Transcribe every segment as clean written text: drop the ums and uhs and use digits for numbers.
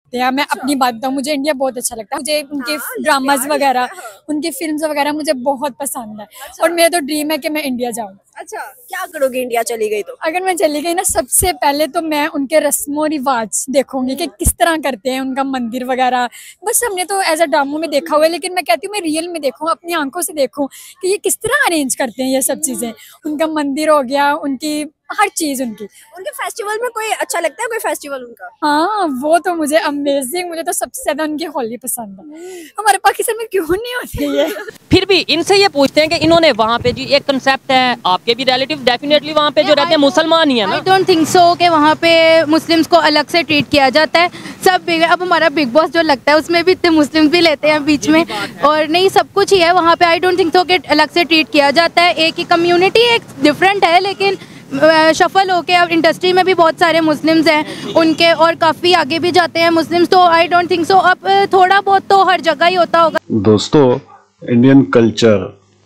लगते हैं। मैं अपनी बात बताऊँ, मुझे इंडिया बहुत अच्छा लगता है। मुझे उनके ड्रामाज वगैरह, उनकी फिल्म्स वगैरह मुझे बहुत पसंद है। और मेरा तो ड्रीम है कि मैं इंडिया जाऊँ। अच्छा, क्या करोगे इंडिया चली गई तो? अगर मैं चली गई ना, सबसे पहले तो मैं उनके रस्मों रिवाज देखूंगी कि किस तरह करते हैं, उनका मंदिर वगैरह। बस हमने तो एज अ ड्रामो में देखा हुआ है, लेकिन मैं कहती हूँ मैं रियल में देखूँ, अपनी आंखों से देखूँ कि ये किस तरह अरेंज करते हैं ये सब चीजें। उनका मंदिर हो गया, उनकी हर चीज उनकी। उनके फेस्टिवल में कोई अच्छा लगता है, कोई फेस्टिवल उनका? हाँ, वो तो मुझे अमेजिंग, मुझे तो सबसे ज्यादा उनकी होली पसंद है। हमारे पाकिस्तान में क्यों नहीं होती ये? फिर भी इनसे ये पूछते हैं कि इन्होंने वहाँ पे जी एक कंसेप्ट है, आपके भी रिलेटिव डेफिनेटली वहाँ पे जो रहते हैं मुसलमान ही है ना। आई डोंट थिंक सो कि वहाँ पे मुस्लिम्स को अलग से ट्रीट किया जाता है। सब अब हमारा बिग बॉस जो लगता है उसमें भी इतने मुस्लिम भी लेते हैं बीच में, और नहीं सब कुछ ही है वहाँ पे। आई डोंट थिंक सो कि अलग से ट्रीट किया जाता है। एक ही कम्युनिटी एक डिफरेंट है, लेकिन शफल होके अब इंडस्ट्री में भी बहुत सारे मुस्लिम्स हैं उनके, और काफ़ी आगे भी जाते हैं मुस्लिम्स। तो आई डोंट थिंक सो अब थोड़ा बहुत तो हर जगह ही होता होगा। दोस्तों, इंडियन कल्चर,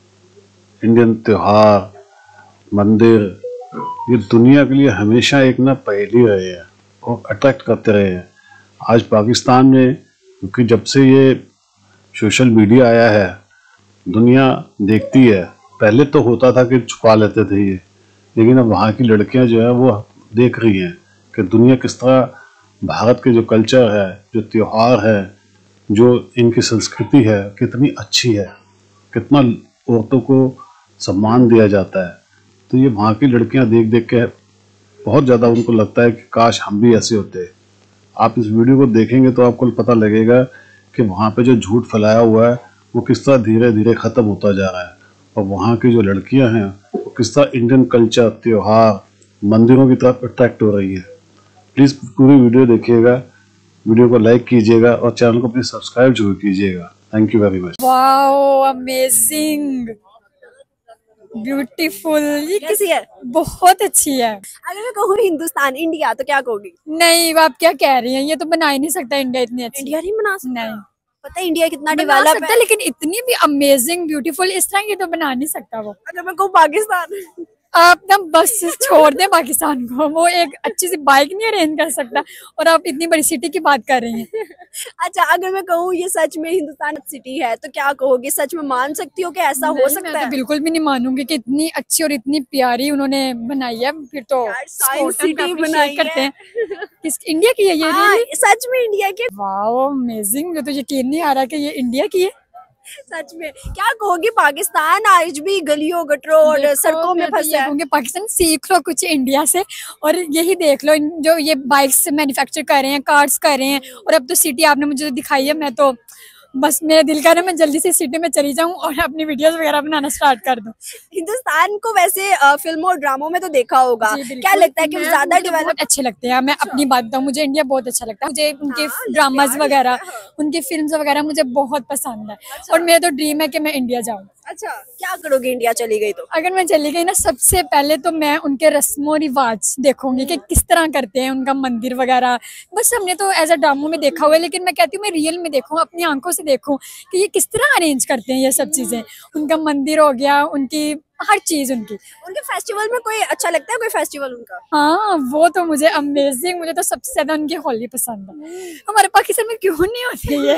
इंडियन त्योहार, मंदिर, ये दुनिया के लिए हमेशा एक ना पहेली रहे हैं और अट्रैक्ट करते रहे हैं। आज पाकिस्तान में, क्योंकि जब से ये सोशल मीडिया आया है, दुनिया देखती है। पहले तो होता था कि छुपा लेते थे ये, लेकिन अब वहाँ की लड़कियाँ जो है वो देख रही हैं कि दुनिया किस तरह भारत के जो कल्चर है, जो त्योहार है, जो इनकी संस्कृति है, कितनी अच्छी है, कितना औरतों को सम्मान दिया जाता है। तो ये वहाँ की लड़कियाँ देख देख के बहुत ज़्यादा उनको लगता है कि काश हम भी ऐसे होते। आप इस वीडियो को देखेंगे तो आपको पता लगेगा कि वहाँ पे जो झूठ फैलाया हुआ है वो किस तरह धीरे धीरे ख़त्म होता जा रहा है, और वहाँ की जो लड़कियाँ हैं वो किस तरह इंडियन कल्चर, त्योहार, मंदिरों की तरफ अट्रैक्ट हो रही है। प्लीज़ पूरी वीडियो देखिएगा, वीडियो को लाइक कीजिएगा और चैनल को प्लीज़ सब्सक्राइब जरूर कीजिएगा। Thank you very much. Wow, amazing, beautiful. ये कैसी है? बहुत अच्छी है। अगर मैं कहूँ हिंदुस्तान, इंडिया, तो क्या कहोगी? नहीं, आप क्या कह रही हैं, ये तो बना ही नहीं सकता इंडिया इतनी अच्छी। इंडिया नहीं बना सकता? नहीं, पता है इंडिया कितना बना डेवलप सकता है, लेकिन इतनी भी अमेजिंग ब्यूटीफुल इस तरह की तो बना नहीं सकता वो। अगर मैं कहूँ पाकिस्तान। आप ना बस छोड़ दें पाकिस्तान को, वो एक अच्छी सी बाइक नहीं अरेंज कर सकता, और आप इतनी बड़ी सिटी की बात कर रही हैं। अच्छा, अगर मैं कहूँ ये सच में हिंदुस्तान सिटी है तो क्या कहोगे? सच में मान सकती हो कि ऐसा हो सकता मैं है? तो बिल्कुल भी नहीं मानूंगी कि इतनी अच्छी और इतनी प्यारी उन्होंने बनाई है। फिर तो साइंस सिटी बनाई करते है। हैं। किस इंडिया की है ये? हाँ, सच में इंडिया की। वाओ, अमेजिंग, मुझे तो यकीन नहीं आ रहा कि ये इंडिया की है। सच में क्या कहोगे? पाकिस्तान आज भी गलियों गटरों और सड़कों में फंसा है। पाकिस्तान सीख लो कुछ इंडिया से, और यही देख लो जो ये बाइक्स मैन्युफैक्चर कर रहे हैं, कार्स कर रहे हैं, और अब तो सिटी आपने मुझे दिखाई है। मैं तो बस, मेरा दिल कर रहा है मैं जल्दी से सिटी में चली जाऊं और अपनी वीडियोस वगैरह बनाना स्टार्ट कर दूं। हिंदुस्तान को वैसे फिल्मों और ड्रामों में तो देखा होगा, क्या लगता है कि ज्यादा डेवलप? अच्छे लगते हैं। मैं अपनी बात बताऊँ, मुझे इंडिया बहुत अच्छा लगता है। मुझे उनके ड्रामाज वगैरह, उनकी फिल्म्स वगैरह मुझे बहुत पसंद है। और मेरा तो ड्रीम है कि मैं इंडिया जाऊँ। अच्छा, क्या करोगे इंडिया चली गई तो? अगर मैं चली गई ना, सबसे पहले तो मैं उनके रस्मों रिवाज देखूंगी कि किस तरह करते हैं, उनका मंदिर वगैरह। बस हमने तो एज अ ड्रामो में देखा हुआ है, लेकिन मैं कहती हूँ मैं रियल में देखूँ, अपनी आंखों से देखूँ कि ये किस तरह अरेंज करते हैं ये सब चीजें। उनका मंदिर हो गया, उनकी हर चीज उनकी। उनके फेस्टिवल में कोई अच्छा लगता है, कोई फेस्टिवल उनका? हाँ, वो तो मुझे अमेजिंग, मुझे तो सबसे ज्यादा उनकी होली पसंद है। हमारे पाकिस्तान में क्यों नहीं होती ये?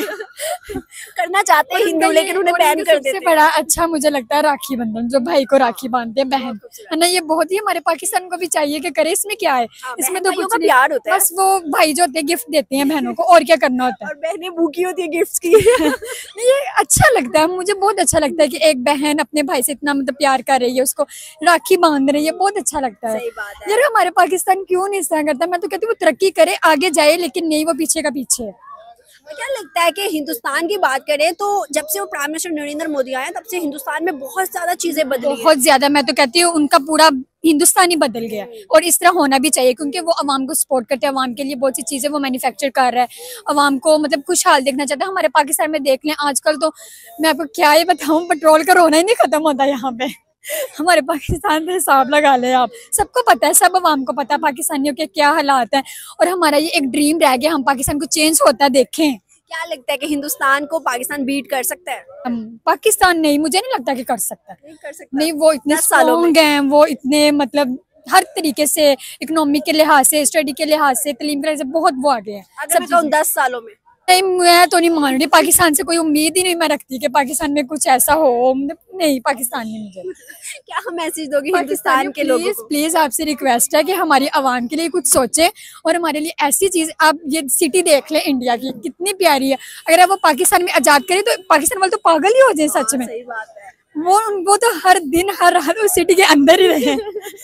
करना चाहते हैं हिंदू, लेकिन उन्हें बैन कर देते हैं। सबसे बड़ा अच्छा मुझे लगता है राखी बंधन, जो भाई को राखी बांधते हैं, बहन है ना। ये बहुत ही हमारे पाकिस्तान को भी चाहिए कि करे। इसमें क्या है? इसमें तो कुछ नहीं, प्यार होता है। बस वो भाई जो होते हैं गिफ्ट देते हैं बहनों को, और क्या करना होता है। और बहनें भूखी होती है गिफ्ट्स की। ये अच्छा लगता है, मुझे बहुत अच्छा लगता है कि एक बहन अपने भाई से इतना मतलब प्यार कर रही है, उसको राखी बांध रही है, बहुत अच्छा लगता है। सही बात है। यार हमारे पाकिस्तान क्यों नहीं इस तरह करता? मैं तो कहती हूँ वो तरक्की करे, आगे जाए, लेकिन नहीं, वो पीछे का पीछे है। क्या लगता है कि हिंदुस्तान की बात करें तो जब से वो प्राइम मिनिस्टर नरेंद्र मोदी आए तब से हिंदुस्तान में बहुत ज्यादा चीजें बदली हैं। बहुत ज्यादा, मैं तो कहती हूँ उनका पूरा हिंदुस्तान ही बदल गया, और इस तरह होना भी चाहिए, क्योंकि वो अवाम को सपोर्ट करते हैं, अवाम के लिए बहुत सी चीजें वो मैन्युफैक्चर कर रहा है, अवाम को मतलब खुशहाल देखना चाहता है। हमारे पाकिस्तान में देख लें आजकल तो, मैं आपको क्या ही बताऊं, पेट्रोल का रोना ही नहीं खत्म होता यहाँ पे। हमारे पाकिस्तान पे हिसाब लगा ले आप, सबको पता है, सब अवाम को पता है पाकिस्तानियों के क्या हालात हैं, और हमारा ये एक ड्रीम रह गया, हम पाकिस्तान को चेंज होता देखें। क्या लगता है कि हिंदुस्तान को पाकिस्तान बीट कर सकता है? पाकिस्तान नहीं, मुझे नहीं लगता कि कर सकता है। नहीं कर सकता। नहीं, वो इतने 10 सालों में। स्ट्रॉन्ग हैं, वो इतने मतलब हर तरीके से, इकोनॉमी के लिहाज से, स्टडी के लिहाज से, तालीम के लिहाज से बहुत वो आगे है। अगर मैं कहूँ 10 सालों में नहीं, मैं तो नहीं मान रही, पाकिस्तान से कोई उम्मीद ही नहीं मैं रखती कि पाकिस्तान में कुछ ऐसा हो, नहीं, पाकिस्तान में मुझे क्या हम मैसेज दोगे हिंदुस्तान के लोगों को? प्लीज आपसे रिक्वेस्ट है कि हमारी आवाम के लिए कुछ सोचे और हमारे लिए ऐसी चीज, आप ये सिटी देख ले इंडिया की कितनी प्यारी है, अगर आप वो पाकिस्तान में आजाद करें तो पाकिस्तान वाले तो पागल ही हो जाए सच में। सही बात है। वो तो हर दिन हर रात उस सिटी के अंदर ही रहे।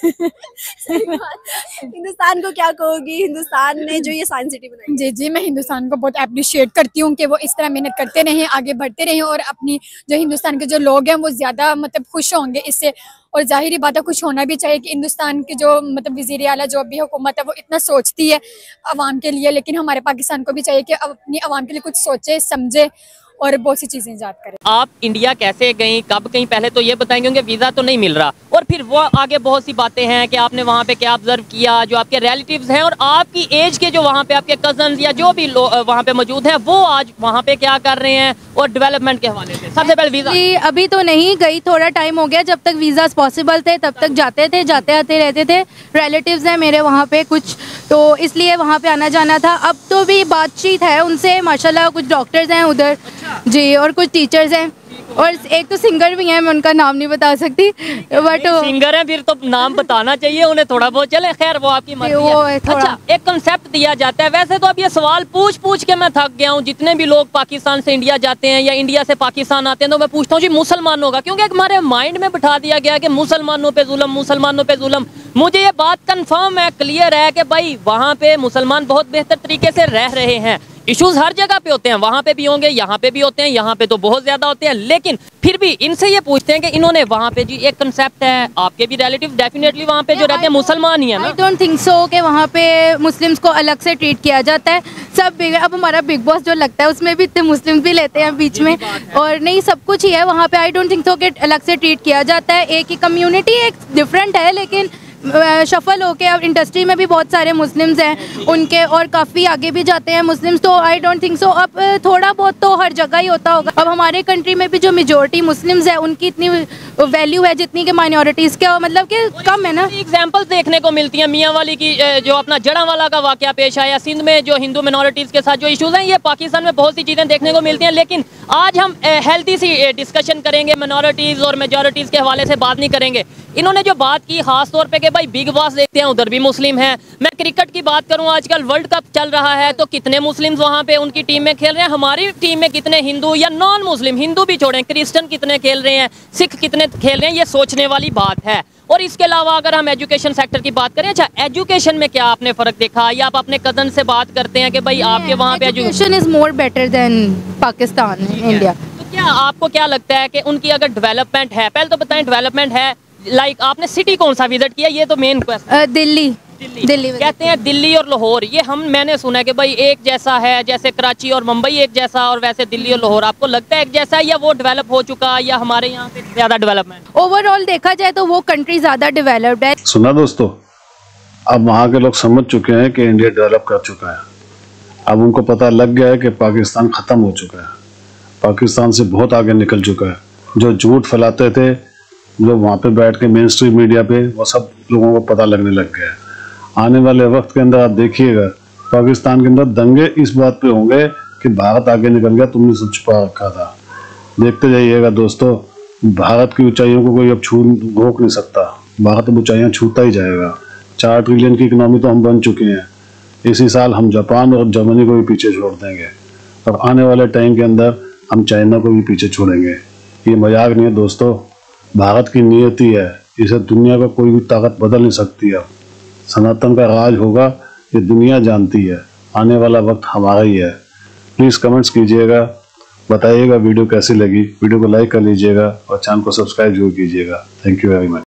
हिंदुस्तान को क्या कहोगी, हिंदुस्तान ने जो ये साइंस सिटी बनाई? जी, मैं हिंदुस्तान को बहुत अप्रिशिएट करती हूँ कि वो इस तरह मेहनत करते रहें, आगे बढ़ते रहें और अपनी जो हिंदुस्तान के जो लोग हैं वो ज़्यादा मतलब खुश होंगे इससे। और जाहिर बात है खुश होना भी चाहिए कि हिंदुस्तान के जो मतलब वज़ीर आला जो भी हुकूमत है वो इतना सोचती है आवाम के लिए, लेकिन हमारे पाकिस्तान को भी चाहिए कि अपनी आवाम के लिए कुछ सोचे, समझे और बहुत सी चीजें याद करें। आप इंडिया कैसे गई, कब गई, पहले तो ये बताएंगे क्योंकि वीज़ा तो नहीं मिल रहा, और फिर वो आगे बहुत सी बातें हैं कि आपने वहाँ पे क्या ऑब्जर्व किया, जो आपके रिलेटिव्स हैं और आपकी एज के जो वहाँ पे आपके कजन या जो भी लोग वहाँ पे मौजूद हैं वो आज वहाँ पे क्या कर रहे हैं और डेवलपमेंट के हवाले से। सबसे पहले वीज़ा अभी तो नहीं गई, थोड़ा टाइम हो गया, जब तक वीज़ास पॉसिबल थे तब तक जाते थे, जाते आते रहते थे। रिलेटिव्स हैं मेरे वहाँ पे कुछ, तो इसलिए वहाँ पे आना जाना था। अब तो भी बातचीत है उनसे माशाल्लाह, कुछ डॉक्टर्स हैं उधर जी और कुछ टीचर्स हैं और एक तो सिंगर भी हैं, मैं उनका नाम नहीं बता सकती बट सिंगर हैं फिर तो नाम बताना चाहिए उन्हें थोड़ा बहुत, चले खैर वो आपकी मर्जी है। अच्छा, एक कंसेप्ट दिया जाता है, वैसे तो अब ये सवाल पूछ के मैं थक गया हूँ, जितने भी लोग पाकिस्तान से इंडिया जाते हैं या इंडिया से पाकिस्तान आते हैं तो मैं पूछता हूँ जी मुसलमानों का, क्योंकि हमारे माइंड में बिठा दिया गया कि मुसलमानों पे जुल्म, मुसलमानों पे जुल्म। मुझे ये बात कंफर्म है, क्लियर है कि भाई वहाँ पे मुसलमान बहुत बेहतर तरीके से रह रहे हैं। इश्यूज हर जगह पे होते हैं, वहाँ पे भी होंगे, यहाँ पे भी होते हैं, यहाँ पे तो बहुत ज्यादा होते हैं, लेकिन फिर भी इनसे ये पूछते हैं कि इन्होंने वहाँ पे जी एक कंसेप्ट है, आपके भी रिलेटिव डेफिनेटली वहाँ पे जो रहते हैं मुसलमान ही है ना। आई डोंट थिंक सो कि वहाँ पे मुस्लिम्स को अलग से ट्रीट किया जाता है। सब अब हमारा बिग बॉस जो लगता है उसमें भी इतने मुस्लिम भी लेते हैं बीच में, और नहीं सब कुछ ही है वहाँ पे। आई डोंट थिंक सो कि अलग से ट्रीट किया जाता है। एक ही कम्युनिटी एक डिफरेंट है, लेकिन शफल होके अब इंडस्ट्री में भी बहुत सारे मुस्लिम्स हैं उनके, और काफ़ी आगे भी जाते हैं मुस्लिम्स, तो आई डोंट थिंक सो। अब थोड़ा बहुत तो हर जगह ही होता होगा। अब हमारे कंट्री में भी जो मेजॉरिटी मुस्लिम्स है उनकी इतनी वैल्यू है जितनी कि माइनॉरिटीज़ के, मतलब कि कम है ना। एग्जाम्पल देखने को मिलती है मियाँ वाली की, जो अपना जड़ांवाला का वाकया पेश आया, सिंध में जो हिंदू मिनॉरिटीज़ के साथ जो इशूज़ हैं, ये पाकिस्तान में बहुत सी चीज़ें देखने को मिलती हैं। लेकिन आज हम हेल्थी सी डिस्कशन करेंगे, मिनॉरिटीज़ और मेजॉरिटीज़ के हवाले से बात नहीं करेंगे। इन्होंने जो बात की खास तौर पे कि भाई बिग बॉस देखते हैं उधर भी मुस्लिम हैं। मैं क्रिकेट की बात करूं, आजकल वर्ल्ड कप चल रहा है तो कितने मुस्लिम्स वहां पे उनकी टीम में खेल रहे हैं, हमारी टीम में कितने हिंदू या नॉन मुस्लिम, हिंदू भी छोड़ें, क्रिश्चियन कितने खेल रहे हैं, सिख कितने खेल रहे हैं, ये सोचने वाली बात है। और इसके अलावा अगर हम एजुकेशन सेक्टर की बात करें, अच्छा एजुकेशन में क्या आपने फ़र्क देखा, या आप अपने कज़न से बात करते हैं कि भाई आपके वहाँ पे education is more better than Pakistan, India. तो क्या आपको क्या लगता है कि उनकी अगर डेवलपमेंट है, पहले तो बताएं डेवलपमेंट है, लाइक आपने सिटी कौन सा विजिट किया, ये तो मेन क्वेश्चन। दिल्ली कहते हैं दिल्ली और लाहौर, ये मैंने सुना है कि भाई एक जैसा है, जैसे कराची और मुंबई एक जैसा, और वैसे दिल्ली और लाहौर आपको लगता है एक जैसा है, या वो डेवलप हो चुका, या हमारे यहाँ पे ज्यादा डेवलपमेंट? ओवरऑल देखा जाए तो वो कंट्री ज्यादा डेवलप्ड है। सुना दोस्तों, अब वहाँ के लोग समझ चुके हैं कि इंडिया डेवलप कर चुका है। अब उनको पता लग गया है कि पाकिस्तान खत्म हो चुका है, पाकिस्तान से बहुत आगे निकल चुका है। जो झूठ फैलाते थे, जो वहाँ पे बैठ के मेन स्ट्रीम मीडिया पे, वो सब लोगों को पता लगने लग गया है। आने वाले वक्त के अंदर आप देखिएगा पाकिस्तान के अंदर दंगे इस बात पे होंगे कि भारत आगे निकल गया, तुमने सब छुपा रखा था। देखते जाइएगा दोस्तों, भारत की ऊंचाइयों को कोई अब रोक नहीं सकता, भारत अब ऊंचाइयाँ छूता ही जाएगा। 4 ट्रिलियन की इकोनॉमी तो हम बन चुके हैं, इसी साल हम जापान और जर्मनी को भी पीछे छोड़ देंगे, और आने वाले टाइम के अंदर हम चाइना को भी पीछे छोड़ेंगे। ये मजाक नहीं है दोस्तों, भारत की नियति है, इसे दुनिया का कोई भी ताकत बदल नहीं सकती है। सनातन का राज होगा, ये दुनिया जानती है, आने वाला वक्त हमारा ही है। प्लीज़ कमेंट्स कीजिएगा, बताइएगा वीडियो कैसी लगी, वीडियो को लाइक कर लीजिएगा और चैनल को सब्सक्राइब जरूर कीजिएगा। Thank you very much.